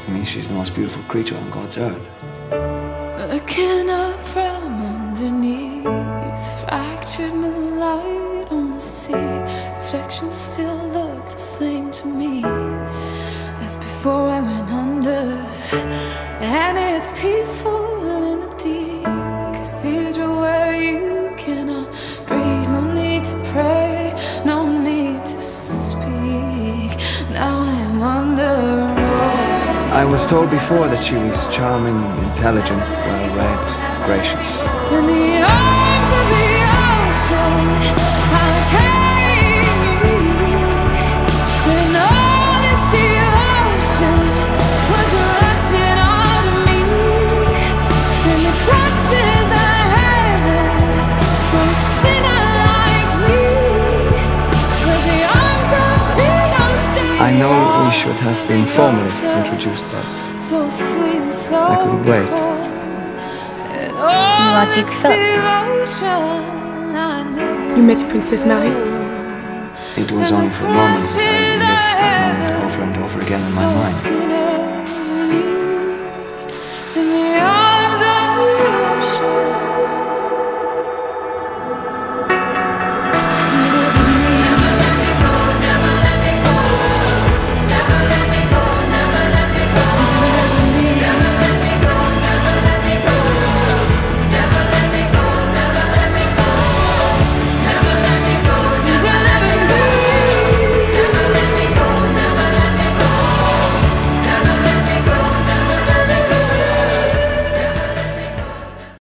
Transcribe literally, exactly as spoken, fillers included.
To me, she's the most beautiful creature on God's earth. Looking up from underneath, fractured moonlight on the sea. Reflections still look the same to me as before I went under. And it's peaceful in the deep cathedral where you cannot breathe. No need to pray, no need to speak. Now I'm under. I was told before that she was charming, intelligent, well-read, gracious. In the arms of the ocean, I carry you. When all this devotion was rushing on me, and the crushes I had for a sinner like me, with the arms of the ocean. I know we should have been formally introduced, but so sweet and so I couldn't wait. Why'd you accept? You met Princess Marie? It was only for a moment, but I lived that moment over and over again in my mind.